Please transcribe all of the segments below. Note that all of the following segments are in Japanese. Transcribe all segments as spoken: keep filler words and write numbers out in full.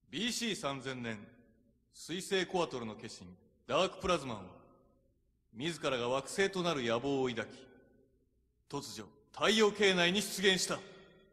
ビーシーさんぜん 年、水星コアトルの化身、ダークプラズマンは、自らが惑星となる野望を抱き、突如、太陽系内に出現した。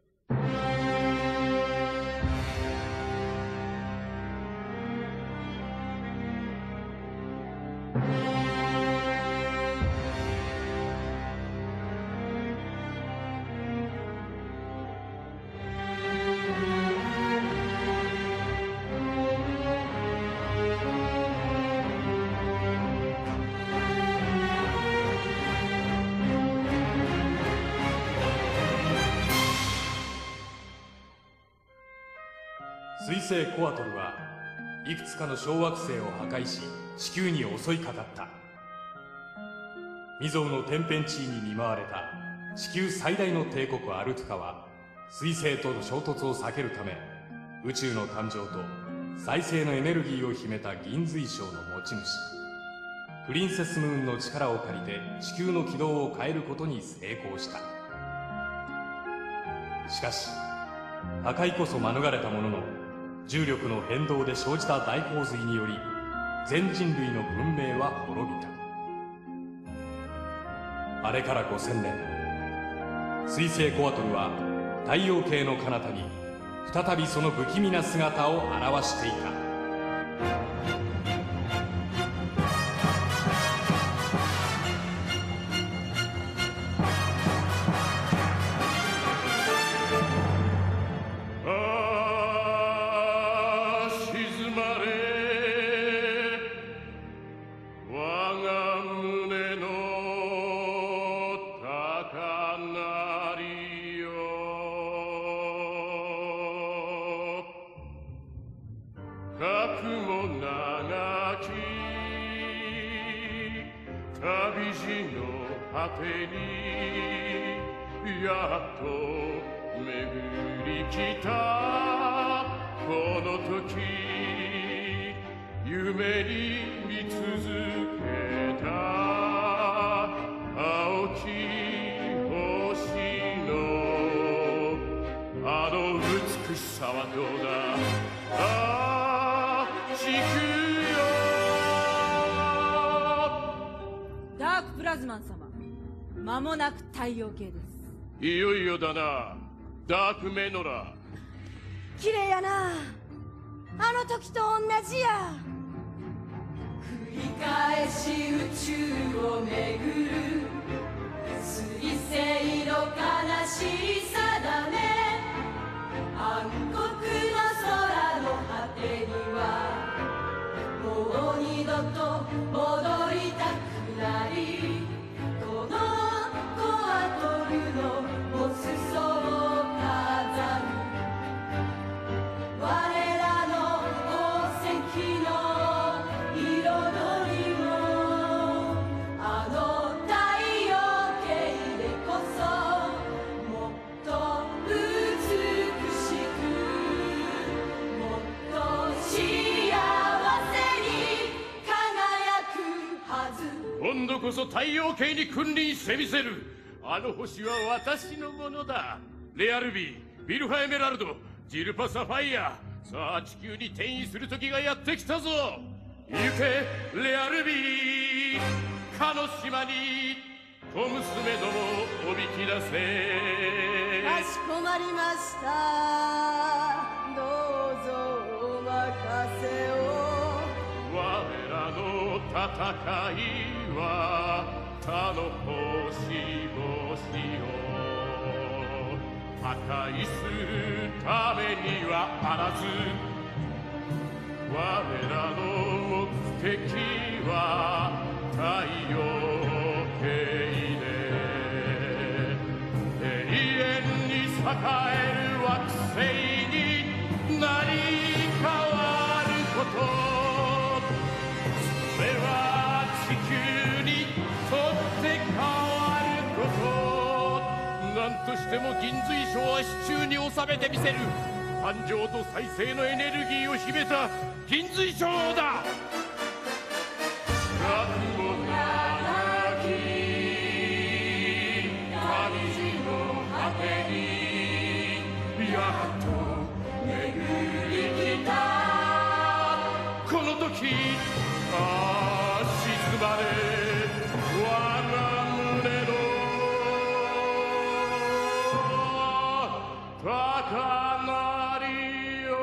水星コアトルはいくつかの小惑星を破壊し地球に襲いかかった。未曾有の天変地異に見舞われた地球最大の帝国アルトゥカは水星との衝突を避けるため、宇宙の誕生と再生のエネルギーを秘めた銀髄章の持ち主プリンセスムーンの力を借りて地球の軌道を変えることに成功した。しかし破壊こそ免れたものの、重力の変動で生じた大洪水により全人類の文明は滅びた。あれからごせんねん、水星コアトルは太陽系の彼方に再びその不気味な姿を現していた。 間もなく太陽系です。 いよいよだな、ダークメノラ。 綺麗やな、あの時と同じや。繰り返し宇宙を巡る水星の悲しさだね。暗黒の空の果てにはもう二度と戻りたくない。この今度こそ太陽系に君臨してみせる。あの星は私のものだ。レアルビー、ビルファエメラルド、ジルパサファイア。さあ地球に転移する時がやってきたぞ。行けレアルビー、かの島に小娘どもおびき出せ。 かしこまりました、どうぞお任せを。 我らの戦いは他の星々を破壊するためにはあらず、我らの目的は太陽系で永遠に栄える惑星になり変わること。それは地球にとって変わること。何としても銀髄章は手中に収めてみせる。誕生と再生のエネルギーを秘めた銀髄章だ。学も長き旅路の果てにやっと巡り来た。 の時ああ静まれ我が胸の高鳴りよ。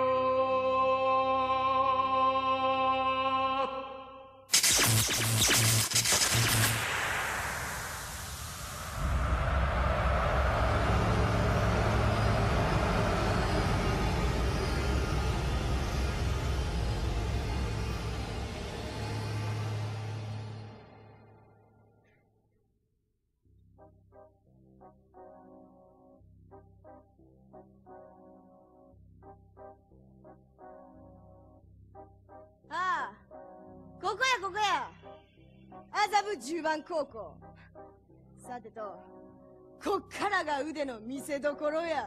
ああ、ここやここや。麻布十番高校。さてと、こっからが腕の見せどころや。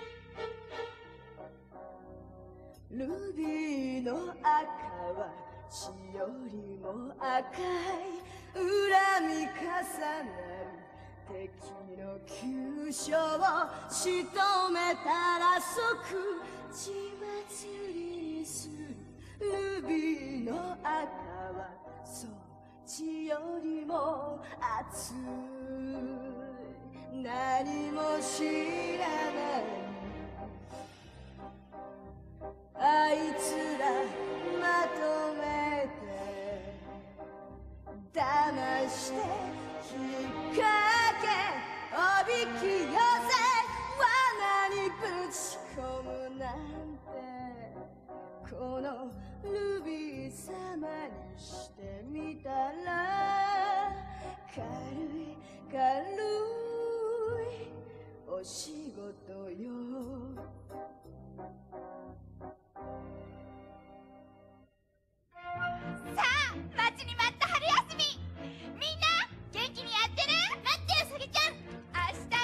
ルビーの赤は血よりも赤い。恨み重なる敵の急所を仕留めたら即血祭りにする。ルビーの赤はそう血よりも熱い。何も知らないあいつらまとめて騙して引っ掛けおびき寄せ罠にぶち込むなんてこのルビー様にしてみたら軽い軽いお仕事よ。 さあ待ちに待った春休み、みんな元気にやってる？待ってよ、さぎちゃん、明日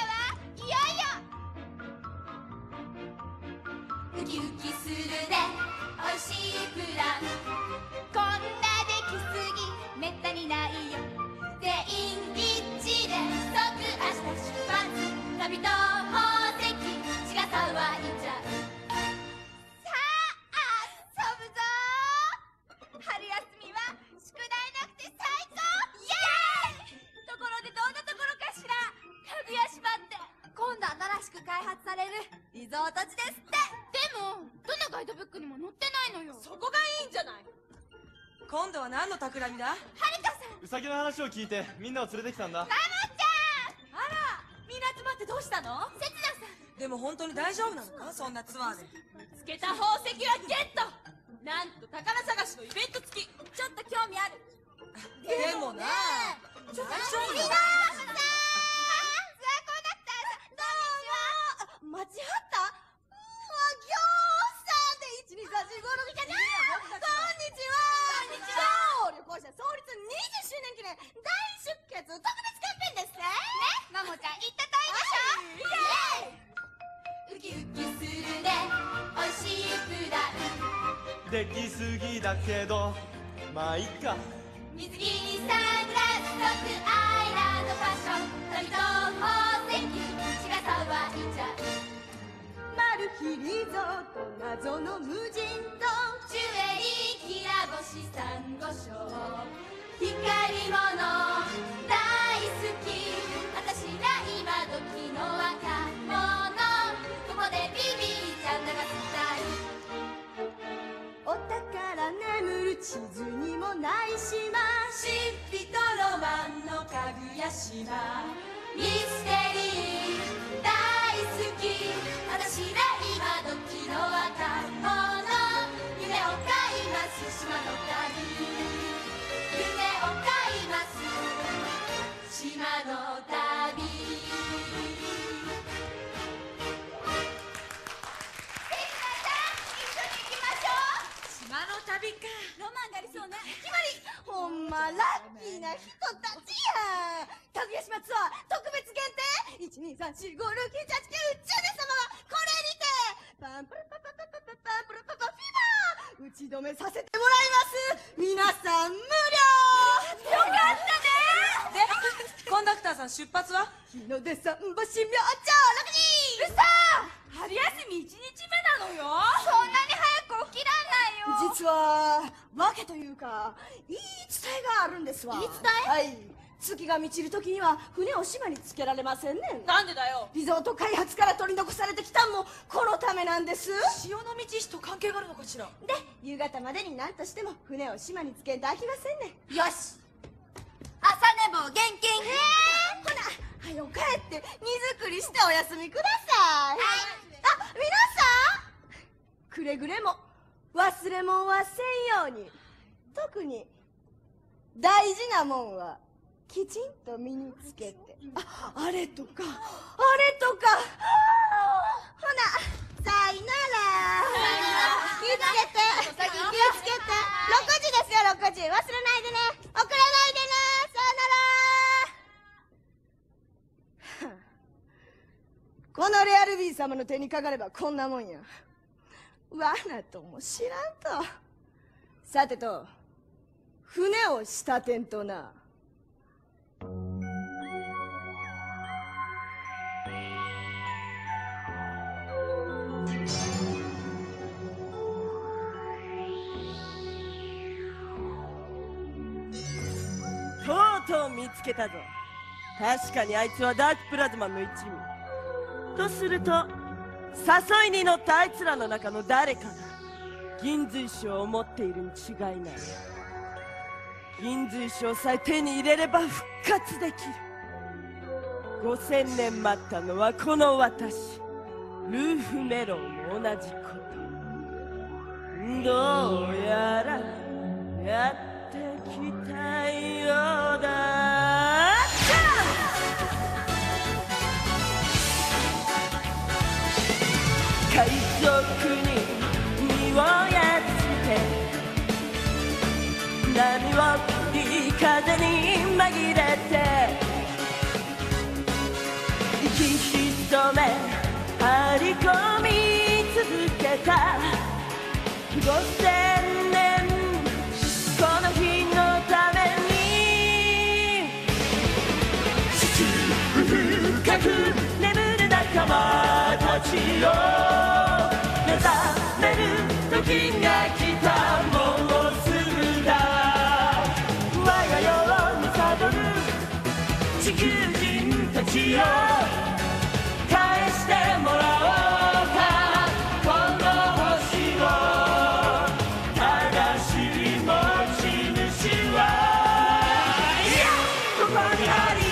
はいよいよウキウキするね、おいしいプラン、こんなできすぎめったにないよ。全員一致で即明日出発、旅と宝石血が騒いじゃう。さあ遊ぶぞー。春休みは宿題なくて最高。イエーイ。ところでどんなところかしら。かぐや島って今度新しく開発されるリゾート地ですって。でもどのガイドブックにも載ってないのよ。 そこがいいんじゃない。今度は何の企みだ。 はるかさん、 ウサギの話を聞いてみんなを連れてきたんだ。 マモちゃん。 あら、みんな集まってどうしたの。 せつなさん、 でも本当に大丈夫なのか、そんなツアーで。 見つけた宝石はゲット。なんと宝探しのイベント付き。ちょっと興味ある。 でもね、大丈夫みんなさん、ツアーコンダクターさん、どうも。間違った。うわ、ぎょうさんでいちにさんしごろくじゃねえ。こんにちは。こんにちは。旅行者創立にじゅっしゅうねん記念大出血特別キャンペーンですね。ね、マモちゃん言ったといでしょ。イエーイ。ウキウキするね、おいしいプラン。 できすぎだけどまあいっか。 水着にサングラス、ロックアイランドファッション、鳥と宝石血が騒いじゃう。 マル秘リゾート謎の無人島、 ジュエリーきら星サンゴ礁、光り物大好き、私ら今時の若者、ここでビビーちゃん流すたい。 お宝眠る地図にもない島、 神秘とロマンのかぐや島、ミステリー大好き、私ら今時の若者、夢を買います島の旅、夢を買います島の旅。 島の旅か。 ロマンがありそうね。 決まり。ほんまラッキーな人たちや。かぐや島ツアー特別限定いちにさんしごろくななはちきゅうじゅうねん様はこれにてパンプルパパパパパパンプルパパフィーバー打ち止めさせてもらいます。皆さん無料。よかったね。で、コンダクターさん出発は日の出三星明朝ろくじ。うそ。春休みいちにちめなのよ。 そんなに早く起きらんないよ。 実は訳というか言い伝えがあるんですわ。 言い伝え？ はい。月が満ちる時には船を島につけられませんねん。 なんでだよ。 リゾート開発から取り残されてきたんもこのためなんです。 潮の満ち石と関係があるのかしら。 で夕方までに何としても船を島につけんと飽きませんねん。 よし、朝寝坊厳禁。 えー、ほなはよ帰って荷造りしてお休みください。はい。あ、皆さんくれぐれも忘れもんはせんように。特に大事なもんはきちんと身につけて。あ、あれとかあれとか。ほなさいなら。気をつけて気をつけて。ろくじですよ、ろくじ。忘れないでね、遅れないでね。さよなら。このレアルビー様の手にかかればこんなもんや。罠とも知らんと。さてと船をしたてんとな。 とうとう見つけたぞ。確かにあいつはダークプラズマの一味とすると、誘いに乗ったあいつらの中の誰かが銀髄章を持っているに違いない。銀髄章さえ手に入れれば復活できる。ごせんねん待ったのはこの私ルーフメロンも同じこと。どうやらやってきたようだ。海賊に身をやつて波をいい風に紛れて息潜め張り込み続けたごせんねんこの日のために深く眠る仲間たちを目覚める時が来た。もうすぐだ。我が世に悟る地球人たちを返してもらおうか。この星を正しい持ち主はいやここにあり。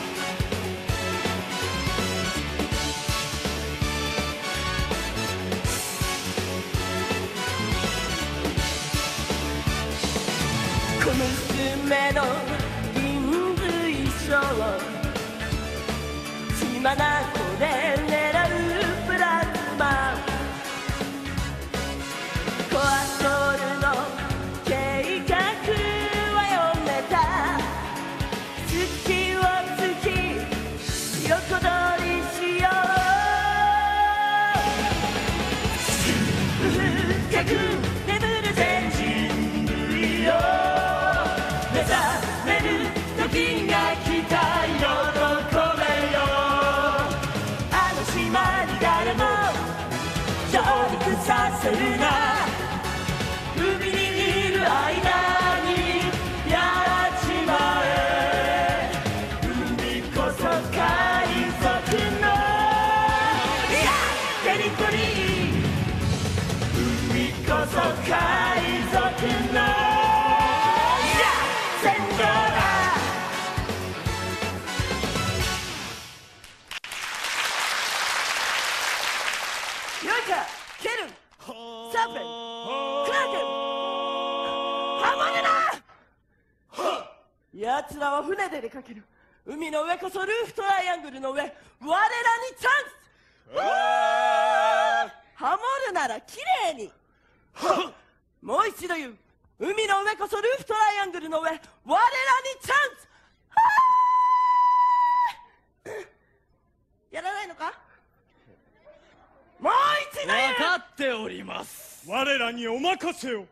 この娘の銀髄章を血眼で狙うプラズマコアソールの計画は読めた。月をつき横取りしよう。深く眠る全人類を目覚める時が来た。喜べよあの島に誰も上陸させるな。海にいる間にやっちまえ。海こそ海賊のいやテリトリー。海こそ海賊のよいかケルンサーペンクラーケンハモネナ。奴らは船で出かける。海の上こそルーフトライアングルの上。我らにチャンス。ハモるなら綺麗に。もう一度言う。海の上こそルーフトライアングルの上。我らにチャンス。やらないのか。もう一度言う。 分かっております。 我らにお任せを。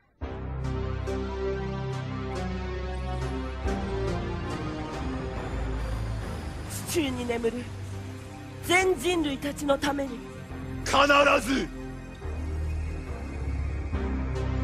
地中に眠る全人類たちのために必ず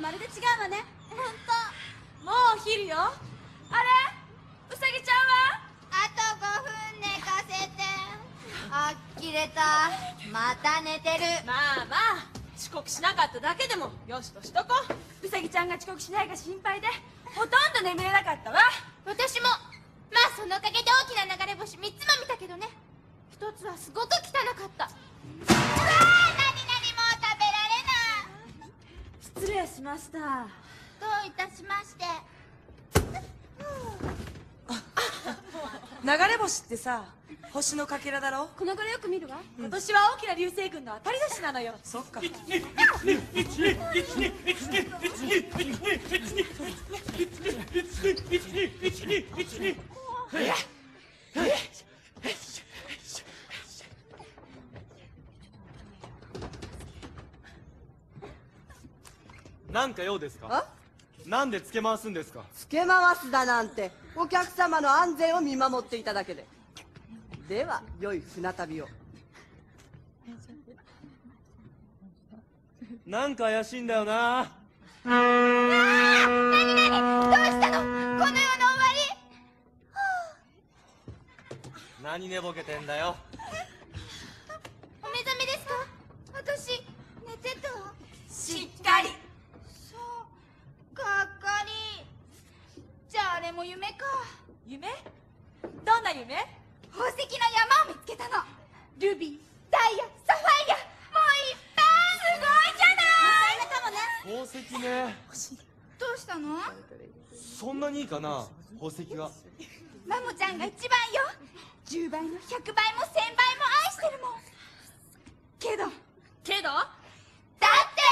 まるで違うわね。 ほんと。 もうお昼よ。あれうさぎちゃんは？ あとごふん寝かせて。あっきれた。また寝てる。 まあまあ遅刻しなかっただけでもよしとしとこう。 うさぎちゃんが遅刻しないか心配でほとんど眠れなかったわ。 私も。まあそのおかげで大きな流れ星みっつも見たけどね。ひとつはすごく汚かった。うわー、なになにもう食べられない。 失礼しました。 どういたしまして。 流れ星ってさ、星のかけらだろ。 この頃よく見るわ。 今年は大きな流星群の当たり年なのよ。そっか。 なんか用ですか？なんでつけ回すんですか？ つけ回すだなんてお客様の安全を見守っていただけで。では良い船旅を。 なんか怪しいんだよな。 なになに、どうしたの？この世の終わり。 何寝ぼけてんだよ。 お目覚めですか？私寝てた。 しっかり。 そうがっかり。じゃああれも夢か。 夢？どんな夢？ 宝石の山を見つけたの。ルビー、ダイヤ、サファイア、もういっぱい。すごいじゃない。 宝石ね。 どうしたの？ そんなにいいかな、宝石が。 マモちゃんが一番よ。じゅうばいもひゃくばいもせんばいも愛してるもん。けどけど？ だって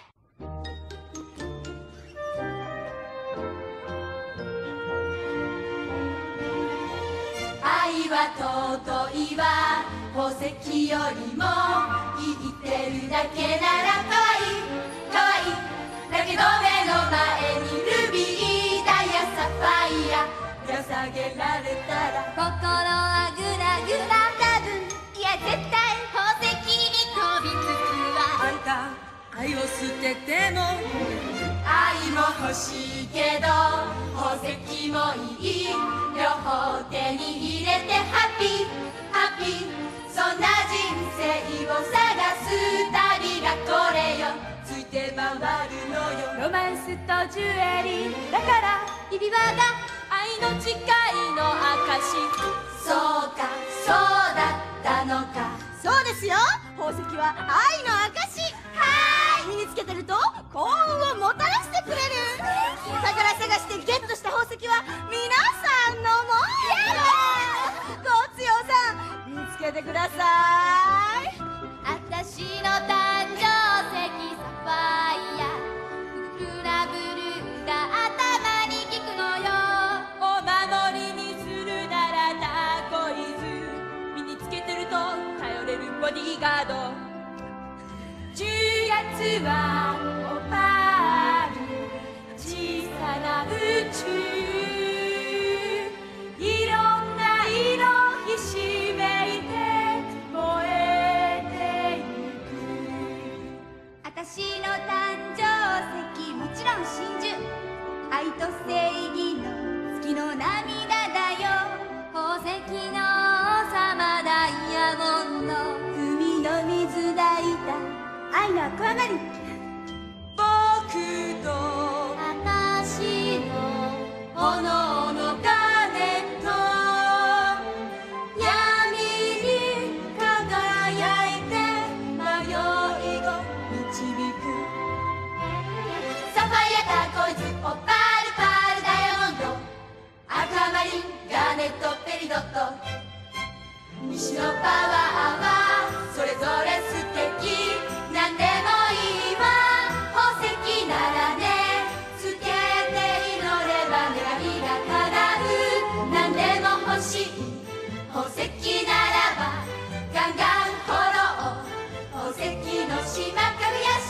愛は尊いわ。宝石よりも生きてるだけなら可愛い可愛い。だけど目の前にルビー、ダイヤ、サファイア捧げられたら心はグラグラ。多分いや絶対宝石に飛びつくわ。 あんた愛を捨てても愛も欲しいけど宝石もいい。両方手に入れてハッピーハッピー。そんな人生を探す旅がこれよ。ついて回るのよ。 ロマンスとジュエリーだから指輪が愛の誓いの証。 そうかそうだったのか。 そうですよ。宝石は愛の証。はーい。身につけてると幸運をもたらしてくれる。宝探してゲットした宝石は皆さんのもんよ。ごつよさん見つけてください。 あたしの誕生石サファイア。ブラブルが頭に効くのよ。 お守りにするならターコイズ。身につけてると頼れるボディーガード。じゅうがつはオパール、小さな宇宙。いろんな色ひしめいて燃えていく。 あたしの誕生石もちろん真珠。愛と正義の月の涙だよ。宝石の王様ダイヤモンド。 海の水抱いた愛のアクアマリン。 僕とあたしの炎の鐘と闇に輝いて迷いを導く。 サファイア、ターコイズ、オパール、パール、ダイヤモンド、アクアマリン、ガーネット、ペリドット。西のパワーはそれぞれ素敵。なんでもいいわ。宝石ならね。つけて祈れば願いが叶う。なんでも欲しい宝石ならばガンガン掘ろう。宝石の島、かぐや島。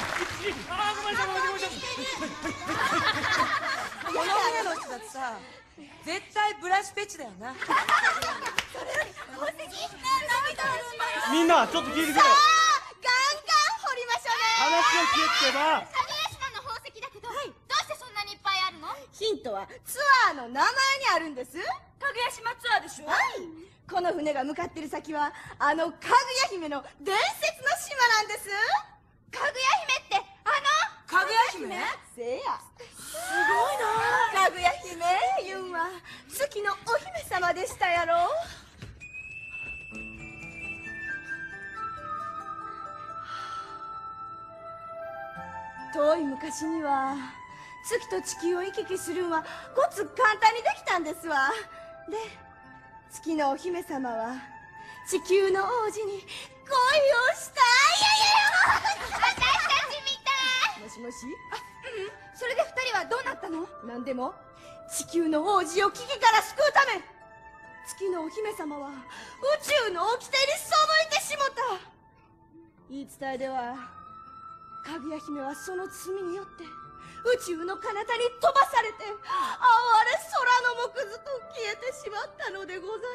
この船の人たちさ、 絶対ブラシペチだよな。 それより宝石何だろう。 みんなちょっと聞いてくれよ。 ガンガン掘りましょうね。 話を聞けってば。 かぐや島の宝石だけど、どうしてそんなにいっぱいあるの？ ヒントはツアーの名前にあるんです。 かぐや島ツアーでしょ。 はい、この船が向かってる先はあのかぐや姫の伝説の島なんです。 かぐや姫ってあのかぐや姫？ せや。 すごいな。 かぐや姫いうんは月のお姫様でしたやろ。遠い昔には月と地球を行き来するんはごつ簡単にできたんですわ。で月のお姫様は地球の王子に恋をした。いやいやいや、 私たちみたい。 もしもし。 あ、うん、それで二人はどうなったの？ なんでも地球の王子を危機から救うため月のお姫様は宇宙の掟に背いてしもた。言い伝えではかぐや姫はその罪によって宇宙の彼方に飛ばされて哀れ空の木づく消えてしまったのでございます。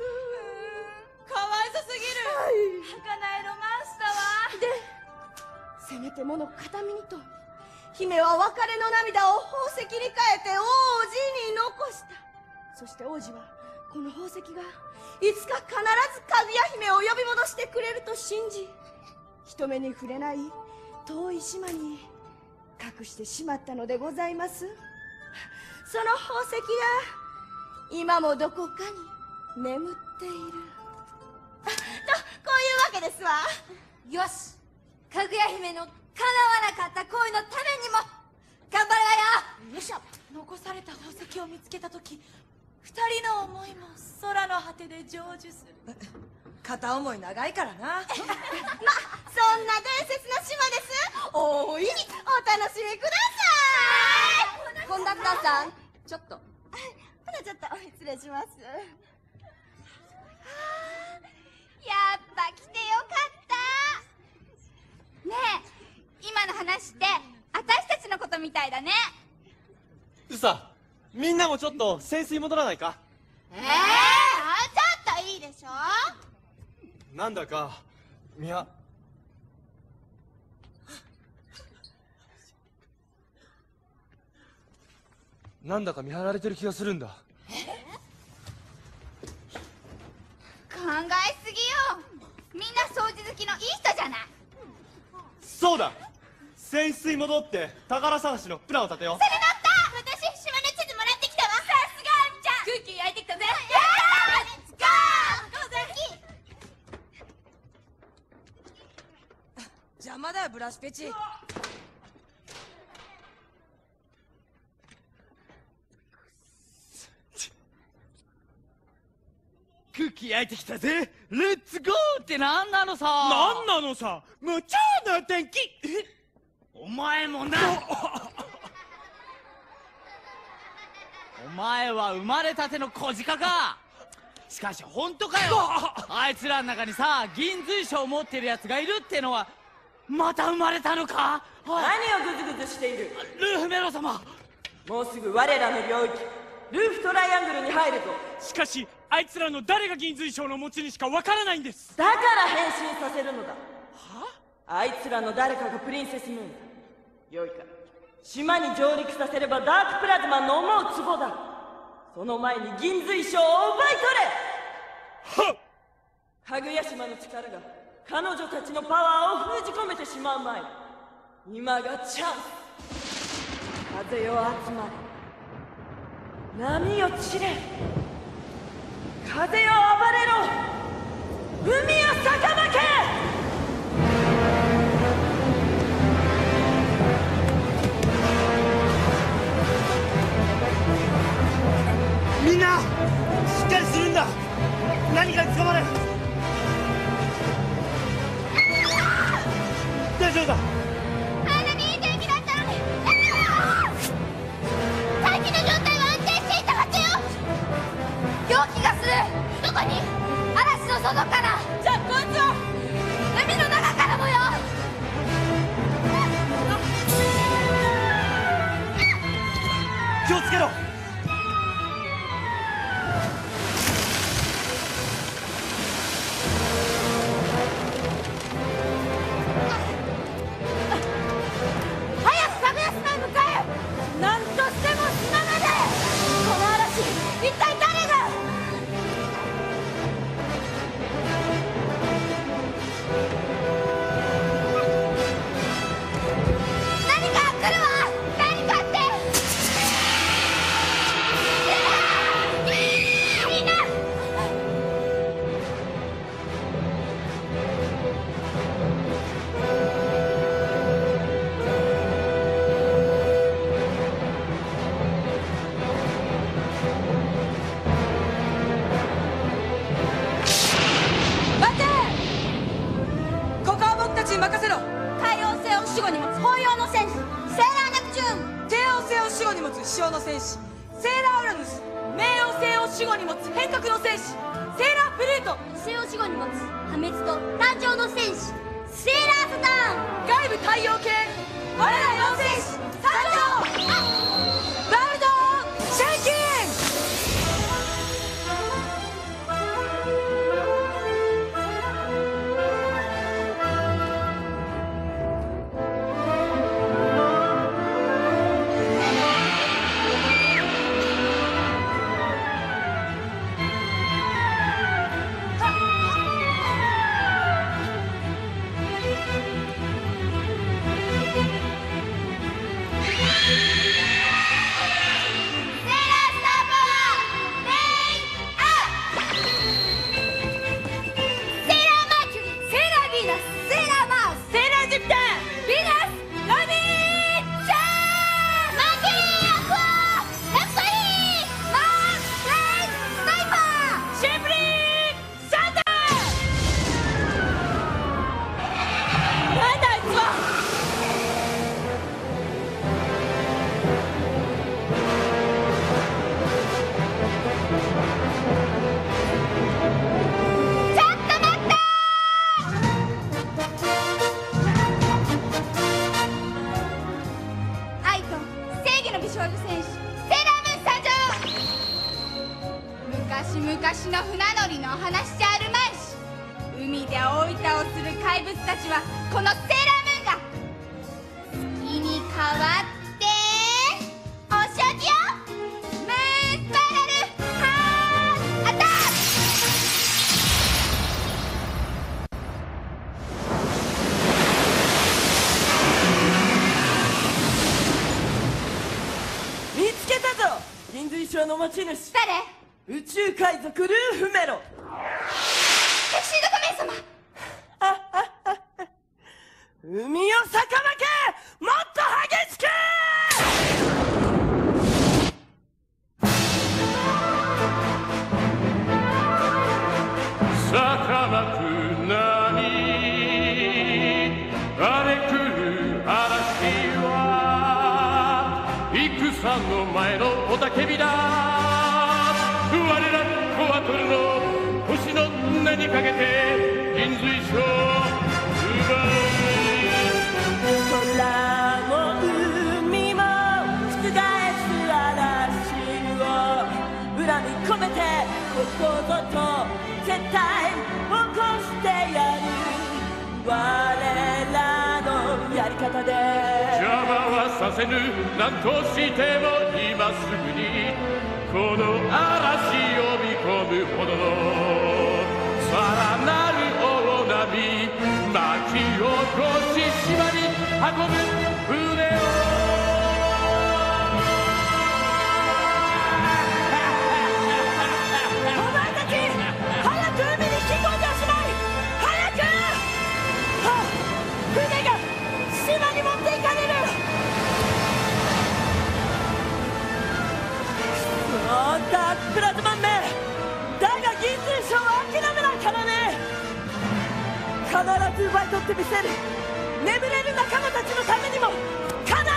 かわいそすぎる。儚いロマンスだわ。 でせめてもの形見にと姫は別れの涙を宝石に変えて王子に残した。そして王子はこの宝石がいつか必ずかぐや姫を呼び戻してくれると信じ、人目に触れない遠い島に隠してしまったのでございます。その宝石が今もどこかに眠っていると、こういうわけですわ。 よし、かぐや姫の叶わなかった恋のためにも頑張るわよ。 よいしょ。残された宝石を見つけた時、二人の思いも空の果てで成就する。片思い長いからな。 ま、そんな伝説の島です。大いにお楽しみください。コンダクターさん、ちょっと。ほなちょっと失礼します。 やっぱ来てよかった。ねえ、今の話って私たちのことみたいだね。 うさ、みんなもちょっと潜水戻らないか？ ええー、ちょっといいでしょ。 なんだかみやなんだか見張られてる気がするんだ。 考えすぎよ。みんな掃除好きのいい人じゃない。 そうだ、潜水戻って宝探しのプランを立てよう。 それ乗った。私島の地図もらってきたわ。さすがあみちゃん。 クッキー焼いてきたぜ。 やったー。レッツゴー。 邪魔だよブラシペチ。 クッキー焼いてきたぜ。レッツゴーってなんなのさ。 なんなのさ。無茶な天気。 え、お前もな。お前は生まれたての小鹿か。しかし本当かよ。あいつらの中にさ、銀髄賞を持ってるやつがいるってのはまた生まれたのか。 何をグズグズしている。 ルーフメロ様、 もうすぐ我らの領域ルーフトライアングルに入るぞ。 しかしあいつらの誰が銀髄賞の持ち主かわからないんです。 だから変身させるのだ。はあいつらの誰かがプリンセスムーンだ。よいか、島に上陸させればダークプラズマの思うツボだ。その前に銀髄賞を奪い取れ。はっ。かぐや島の力が彼女たちのパワーを封じ込めてしまう前、今がチャンス。風よ集まれ、波よ散れ、風よ暴れろ、海よ逆まけ。 みんなしっかりするんだ。何かに捕まれ。大丈夫だ。 あんなにいい天気だったのに。大気の状態は安定していたはずよ。陽気がする。どこに？嵐の外から。じゃあこいつは海の中からもよ。 気をつけろ。 護に持つ死傷の戦士セーラーウラヌス。冥王星を死後に持つ変革の戦士セーラープルート。 星を死後に持つ破滅と誕生の戦士セーラーサターン。 外部太陽系我ら四戦士参上。バルドシャンキン。 昔の船乗りの話じゃあるまいし、海で大板をする怪物たちはこのセーラームーンが好きに変わってお仕置きよ。ムーンスパイラルハーアタック。見つけたぞ、銀髄賞の持ち主。 誰？ 宇宙海賊ルーフメロ。 タキシード仮面様。 海を逆まけ、もっと激しく。 逆まく波、荒れ来る嵐は戦の前の雄たけびだ。我らコアトルの星の名にかけて銀髄賞奪う。空も海も覆す嵐を恨み込めてここぞと絶対起こしてやる。我らのやり方で邪魔はさせぬ。何としても今すぐにこの嵐呼び込むほどのさらなる大波、巻き起こし島に運ぶ船を。 お前たち早く海に引き込んでおしまい。早く、はあ、船が島に持っていかれる。ダークプラズマンめ、だが銀髄賞は諦めないからね。必ず奪い取ってみせる。眠れる仲間たちのためにも必ず。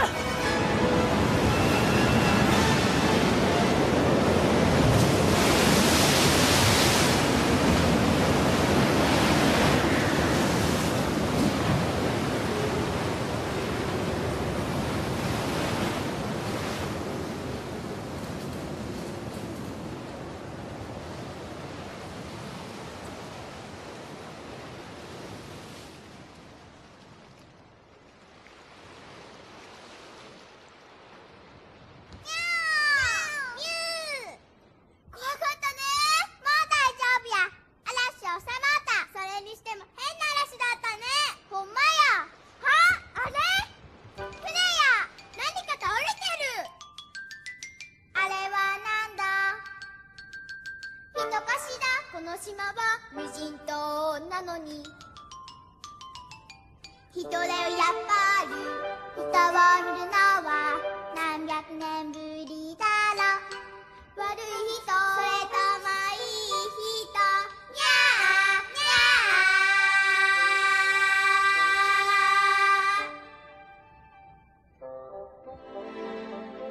人だよやっぱり人を見るのは何百年ぶりだろう。悪い人それともいい人にゃーにゃー。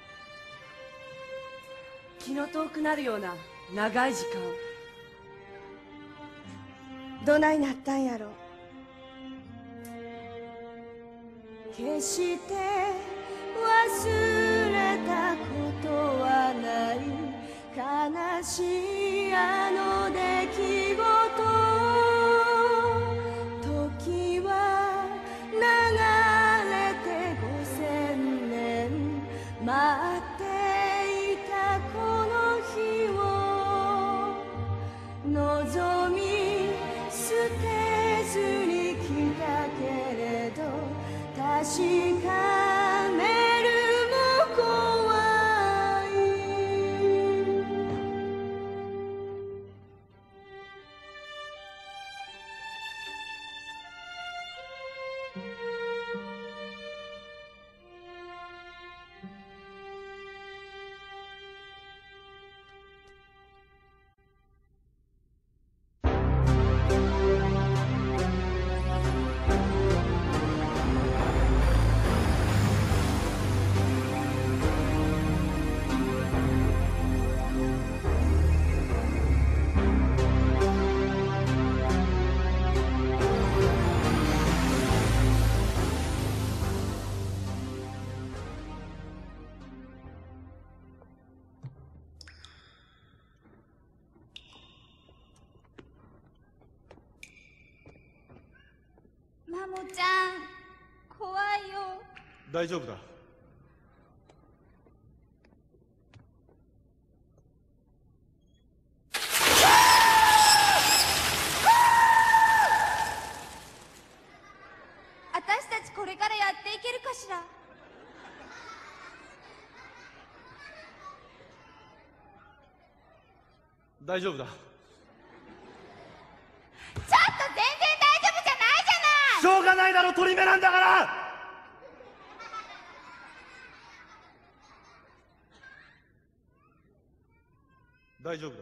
気の遠くなるような長い時間。 どないなったんやろ。決して忘れたことはない、悲しいあの出来事。時は流れて五千年、待っていたこの日を望み捨てずに来たけれど、確かめるも怖い。 マモちゃん、怖いよ。 大丈夫だ。 私たちこれからやっていけるかしら。 大丈夫だ。 ちょっと全然大丈夫じゃないじゃない。 しょうがないだろ、取り目なんだから。 大丈夫だ。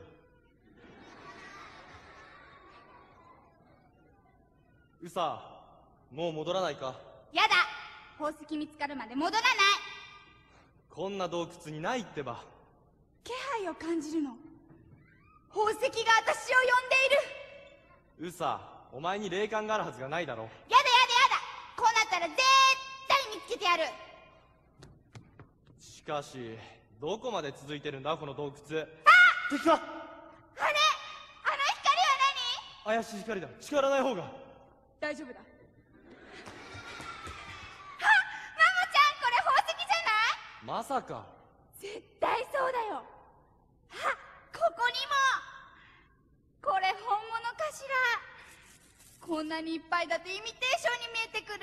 ウサ、もう戻らないか。 やだ、宝石見つかるまで戻らない。 こんな洞窟にないってば。 気配を感じるの。宝石が私を呼んでいる。 ウサ、お前に霊感があるはずがないだろ。 やだやだやだ、こうなったら絶対見つけてやる。 しかしどこまで続いてるんだこの洞窟。 あっ、 敵か。 あれ、あの光は怪しい光だ、近寄らない方が。 大丈夫だ。 何？あ、マモちゃん、これ宝石じゃない？ まさか。 絶対そうだよ。あ、ここにも。これ本物かしら。こんなにいっぱいだとイミテーションに見えてくる。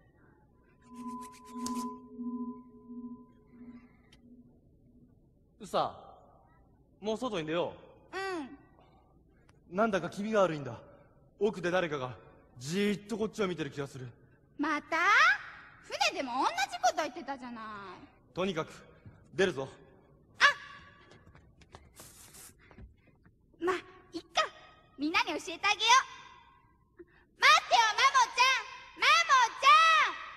ウサ、もう外に出よう。うん。 う。なんだか気味が悪いんだ。奥で誰かがじーっとこっちを見てる気がする。 また？船でも同じこと言ってたじゃない。 とにかく出るぞ。 ま、いっか。みんなに教えてあげよう。待ってよ、マモちゃん。マモちゃん。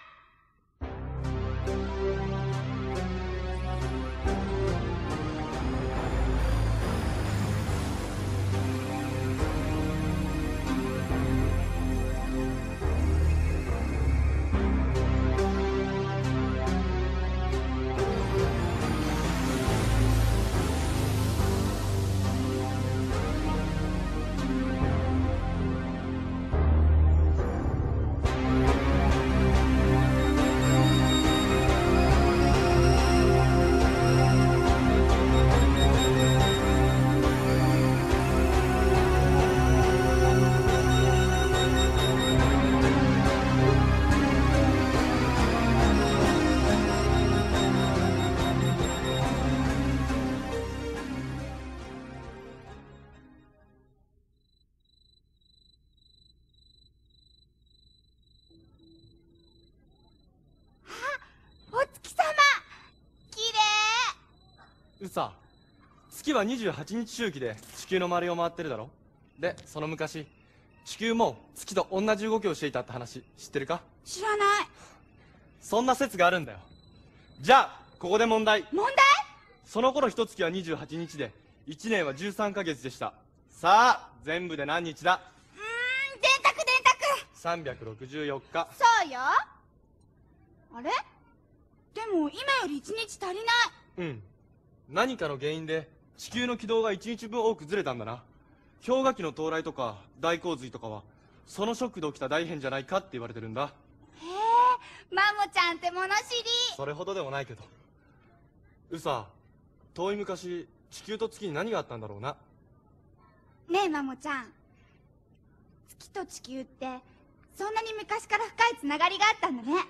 ウサ、月はにじゅうはちにち周期で地球の周りを回ってるだろ。で、その昔地球も月と同じ動きをしていたって話知ってるか？ 知らない。 そんな説があるんだよ。じゃあここで問題。 問題？ その頃一月はにじゅうはちにちでいちねんはじゅうさんかげつでした。さあ全部で何日だ？ うーん電卓電卓さんびゃくろくじゅうよっか。 そうよ。あれでも今よりいちにち足りない。 うん、何かの原因で地球の軌道がいちにちぶん多くずれたんだな。氷河期の到来とか大洪水とかはそのショックで起きた大変じゃないかって言われてるんだ。 へえ、マモちゃんって物知り。 それほどでもないけど。ウサ、遠い昔地球と月に何があったんだろうな。 ねえマモちゃん、月と地球ってそんなに昔から深いつながりがあったんだね。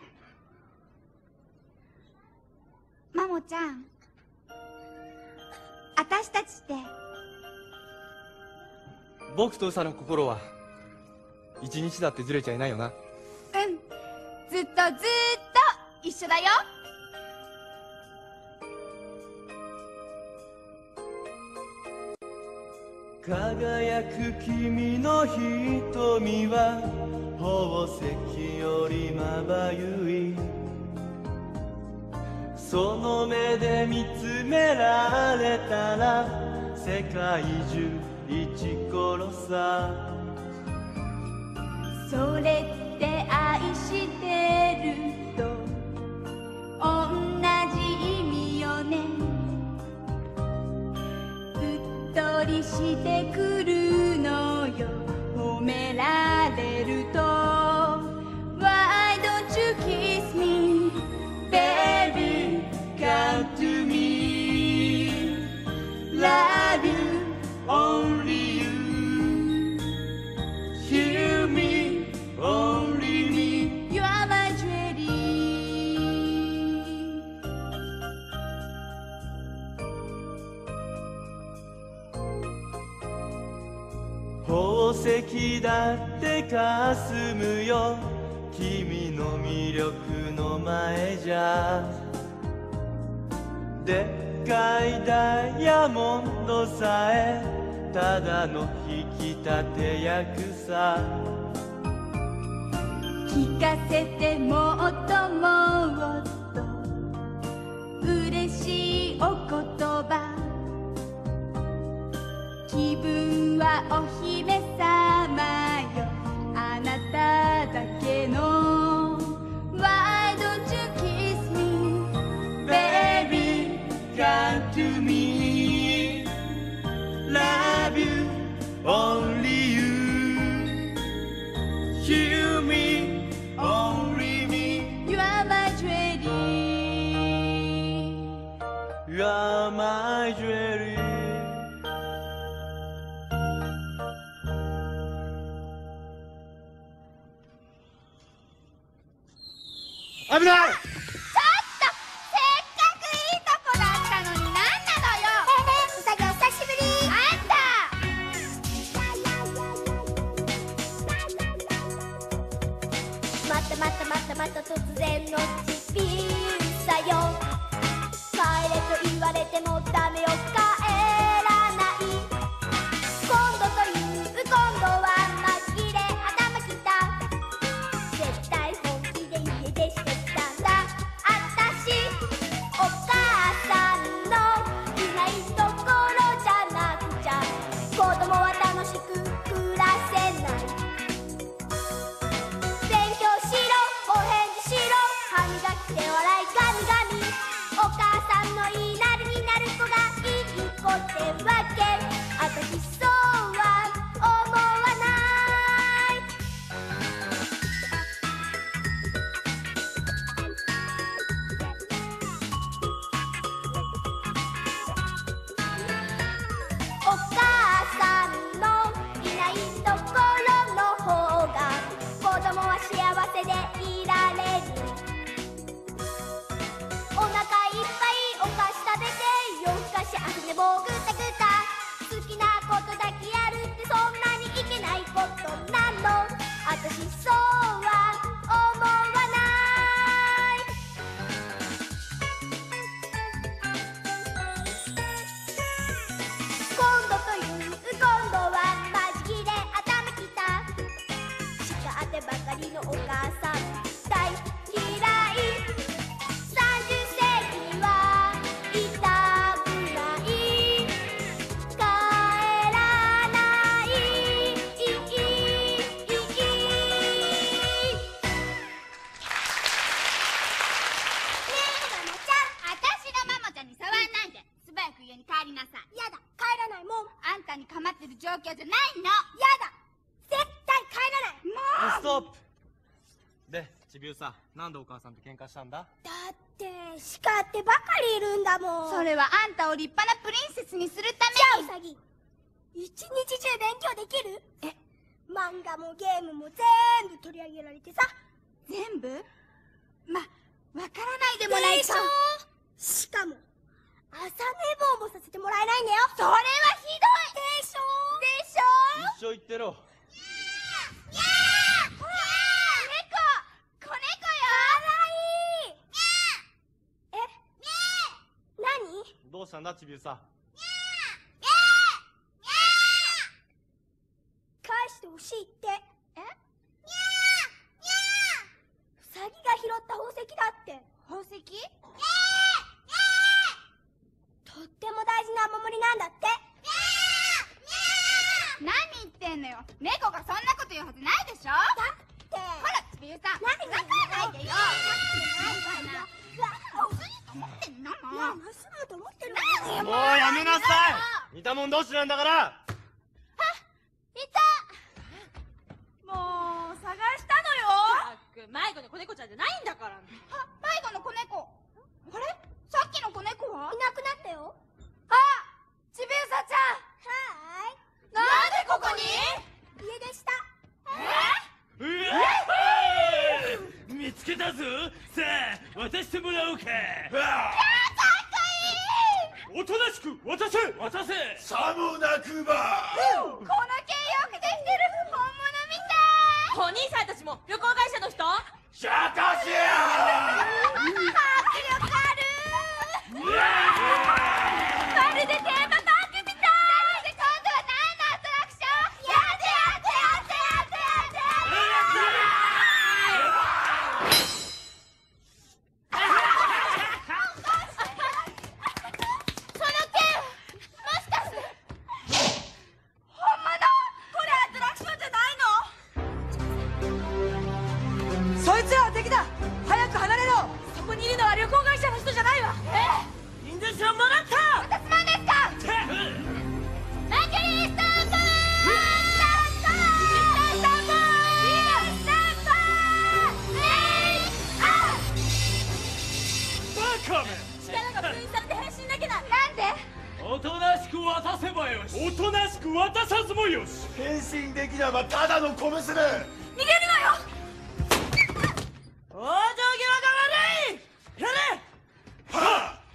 マモちゃん、あたしたちって僕とウサの心は一日だってずれちゃいないよな。 うん、ずっとずーっと一緒だよ。 輝く君の瞳は宝石よりまばゆい。その目で見つめられたら世界中一頃さ。 それって愛してると同じ意味よね。うっとりしてくるのよ褒められると。 Why don't you kiss me baby come to me love you only you hear me only me you are my jewelry。 宝石だって霞むよ君の魅力の前じゃ。でっかいダイヤモンドさえただの引き立て役さ。 聞かせてもっともっと嬉しいお言葉。気分はお姫様よあなただけの。 Why don't you kiss me baby come to me love you only you hear me only me you are my jewelry you are my jewelry。 危ない！ ちょっとせっかくいいとこだったのになんなのよ。ねえねえうさぎお久しぶり。あんたまたまたまたまた突然のちびさよ。帰れと言われてもダメよ帰らない。今度という今度は紛れ頭きた。絶対本気で家出してきたんだあたし。お母さんのいないところじゃなくちゃ子供は楽しく暮らせない。勉強しろお返事しろ歯磨き手洗いガミガミ。お母さんの言いなりになる子がいい子って状況じゃないの。 やだ、絶対帰らない。もうストップ。でちびうさ、なんでお母さんと喧嘩したんだ？ だって叱ってばかりいるんだもん。 それはあんたを立派なプリンセスにするために。 じゃあウサギ、一日中勉強できる？え、漫画もゲームも全部取り上げられてさ。 全部？ま、わからないでもないか。 しかも朝寝坊もさせてもらえないんだよ。 それはひどいでしょでしょ。 一緒言ってろ。 にゃーにゃー猫、子猫よ。 かわいい。え、何？ どうしたんだちびうさ？ 返してほしいって。 え？にゃーにゃウサギが拾った宝石だって。 ー宝石？ とっても大事なお守りなんだって。 何言ってんのよ。猫がそんなこと言うはずないでしょ。 だってほらちびうさん、 何ふざけないでよ。 いや、ますまと思ってる。 もうやめなさい。似たもん同士なんだから。 いた。 もう探したのよ。 ったく迷子の子猫ちゃんじゃないんだから。 あ、迷子の子猫。あれ、さっきの子猫はいなくなったよ。 あ、ちびうさちゃん。 はーい。 なんでここに？ 家出した。 うえ見つけたぞ。さあ渡してもらおうか。 いやー、かっこいい。 おとなしく渡せ渡せ。 さもなくば。 この毛よくできてる。本物みたい。 お兄さんたちも旅行会社の人？ シャカシア。 迫力ある。まるでテーマパークみたい。今度は何のアトラクション？やってやってやってやってやってその剣、もしかして本物？これアトラクションじゃないの？ そいつらは敵だ。早く離れろ。そこにいるのは旅行会社の人じゃないわ。 え？ インゼションもらった。 渡すもんですか？マーキュリースタンプー！スタンプー！スタンプー！スタンプー！えい！あ！ バカめ。 力が封印されて変身できない。 なんで？ おとなしく渡せばよし。おとなしく渡さずもよし。 変身できなばただの小娘。 逃げるのよ。 往生際が悪い。やれ。 はあ。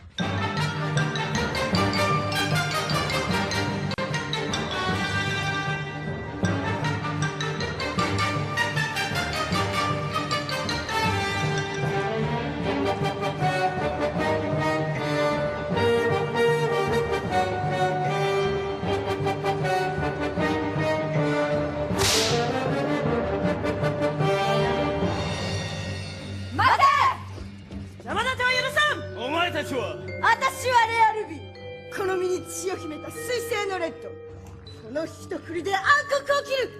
待て。 邪魔立ては許さん。 お前たちは。 私はレアルビー。この身に血を秘めた水星のレッド。この一振りで暗黒を切る。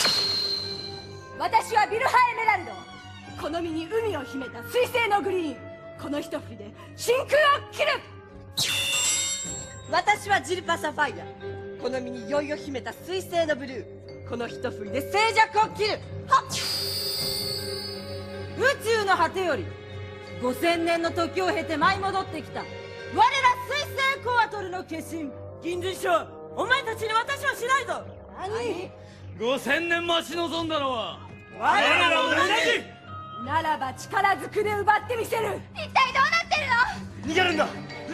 私はビルハエメラルド。この身に海を秘めた水星のグリーン。この一振りで真空を切る。 私はジルパサファイア。この身に酔いを秘めた水星のブルー。この一振りで静寂を切る。はっ。宇宙の果てよりごせんねんの時を経て舞い戻ってきた我ら水星コアトルの化身銀髄将、お前たちに私はしないぞ。 何？ ごせんねん待ち望んだのは我らも同じ。 ならば力ずくで奪ってみせる。 一体どうなってるの？ 逃げるんだ。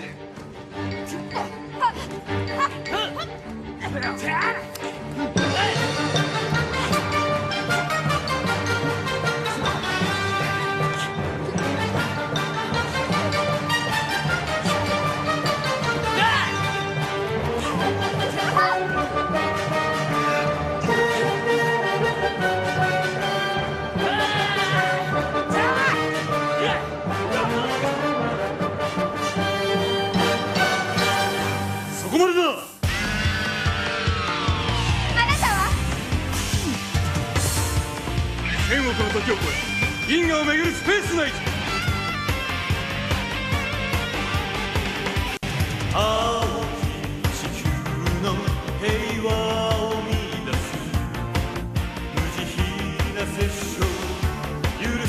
そこまでだ。 あなたは？ 天国の時を超え銀河を巡るスペースナイト。青き地球の平和を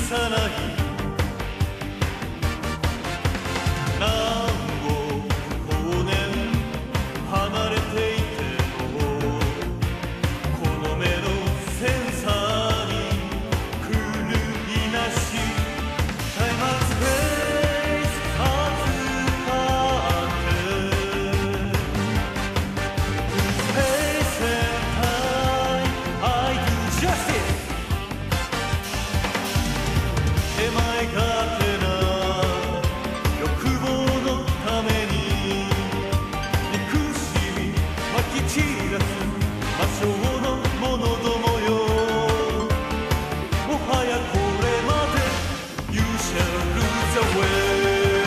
さない何億光年離れていてもこの目のセンサーに狂いなしタイムアンドスペース預かってスペースタイム I do justice 手前勝手な欲望のために憎しみまき散らす魔性の者どもよもはやこれまで You shall lose the way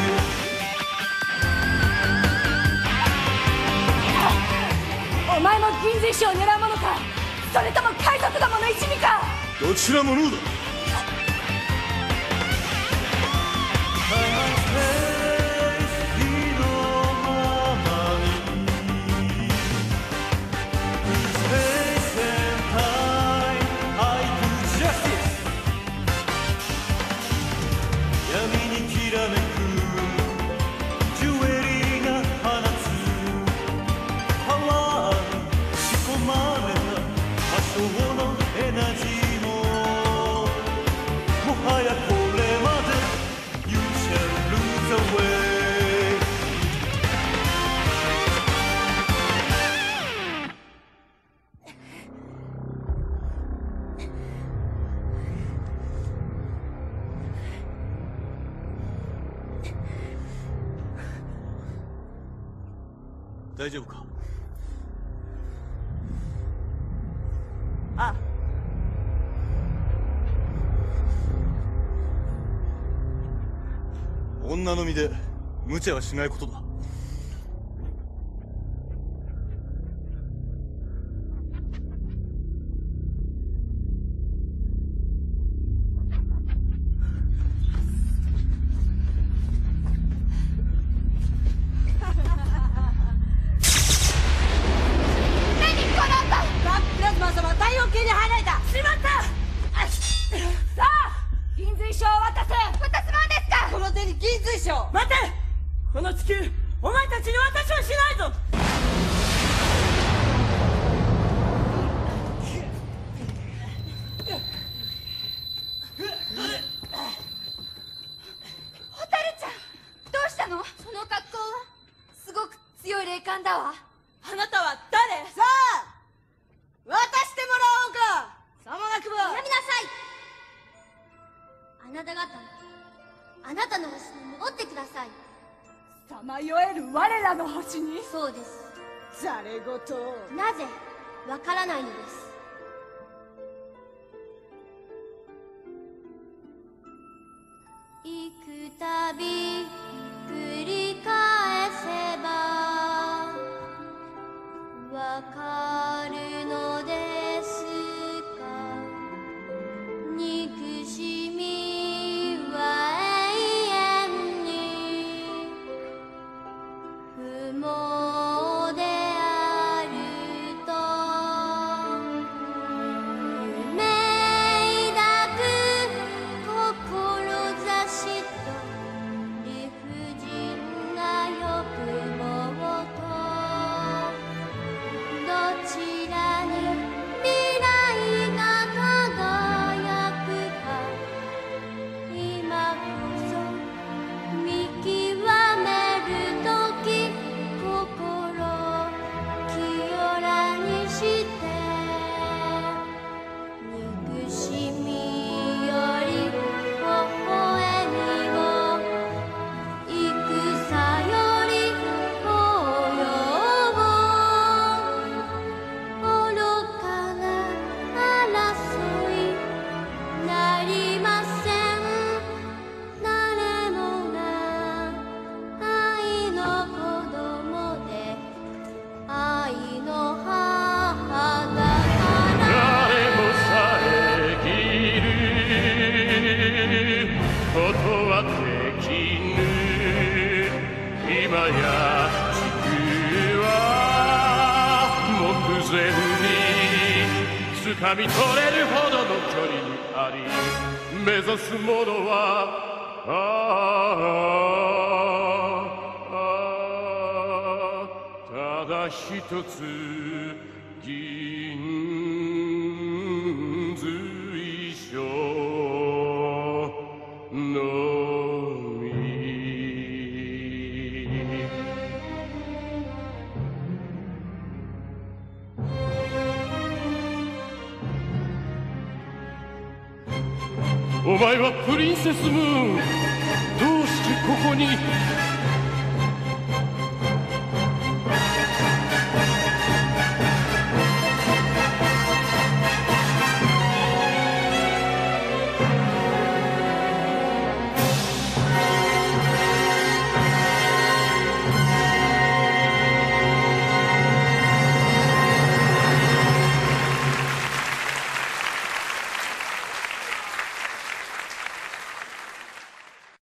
お前も銀髄賞を狙うものかそれとも海賊どもの一味かどちらものだ闇にきらめくジュエリーが放つパワーに仕込まれた魔性のエナジーももはやこれまで You shall lose the way 大丈夫かあ女の身で無茶はしないことだダークプラズマ様太陽系に入られたしまったさあ銀髄賞を渡せ渡すもんですかこの手に銀髄賞待てこの地球お前たちに渡しはしないぞホタルちゃんどうしたのその格好はすごく強い霊感だわあなたは誰さあ渡してもらおうかさもなくばやめなさいあなた方あなたの星に戻ってくださいさまよえる我らの星にそうですざれごとなぜわからないのです幾たび繰り返せばわかるのですか憎しみは永遠に不毛であると夢抱く志と理不尽な欲望とどちらに未来が輝くか今こそ見極める時心清らにして憎しみより微笑みを戦より抱擁を愚かな争いなりません誰もが愛の子供で愛の母だから誰も遮ることはできぬ今や地球は目前に掴み取れるほどの距離にあり目指すものはああただ一つ銀随所のみ。お前はプリンセスムーン、どうしてここに